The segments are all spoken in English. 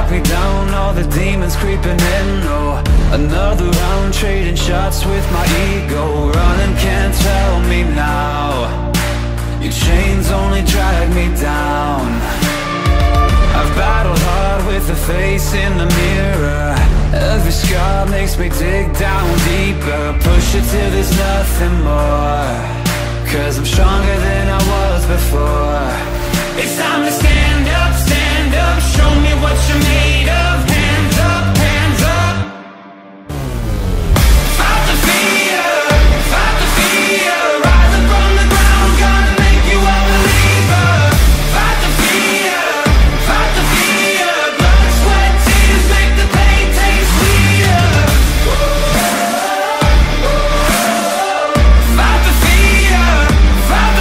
me down, all the demons creeping in. Oh, another round, trading shots with my ego. Running can't tell me now, your chains only drag me down. I've battled hard with the face in the mirror. Every scar makes me dig down deeper. Push it till there's nothing more, 'cause I'm stronger than I was before. It's time to stand up, show me what you're made of. Hands up, hands up. Fight the fear, rise up from the ground, gonna make you a believer. Fight the fear, blood, sweat, tears make the pain taste sweeter. Fight the fear, rise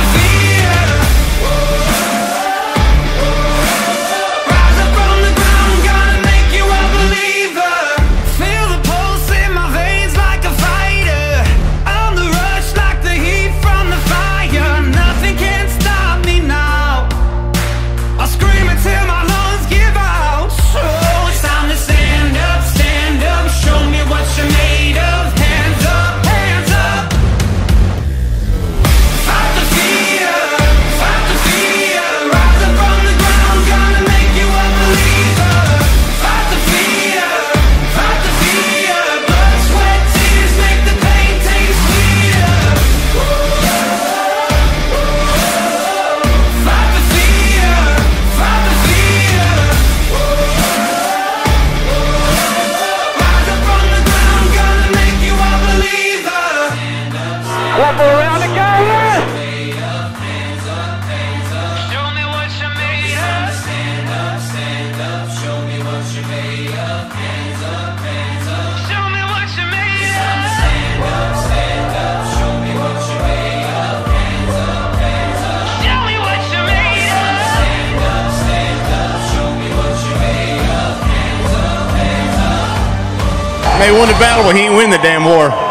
up from the ground, gonna make you a believer. Feel the pulse in my veins like a fighter. On the rush like the heat from the fire. Nothing can stop me now. I'll scream until my lungs give out. So it's time to stand up, show me what you're made of. Hands up, hands up. Fight the fear, rise up from the ground, gonna make you a believer. Fight the fear, blood, sweat, tears make the pain taste sweeter. Fight the fear, rise up from the ground, gonna make you a believer. One more round to go, yeah. Show me what you're made of. Stand up, show me what you're made of. Hands up, show me what you're made of. Stand up, show me what you're made of. Hands up, show me what you're made of. Stand up, show me what you're made of. Hands up. May win the battle, but he ain't win the damn war.